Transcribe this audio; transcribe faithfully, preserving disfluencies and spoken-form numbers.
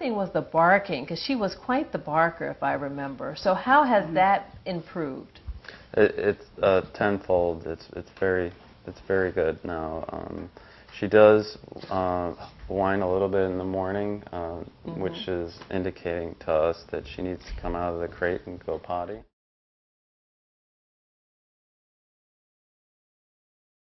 thing was the barking, because she was quite the barker, if I remember. So how has mm-hmm. that improved? It, it's uh, tenfold. It's it's very it's very good now. Um, she does uh, whine a little bit in the morning, uh, mm-hmm. which is indicating to us that she needs to come out of the crate and go potty.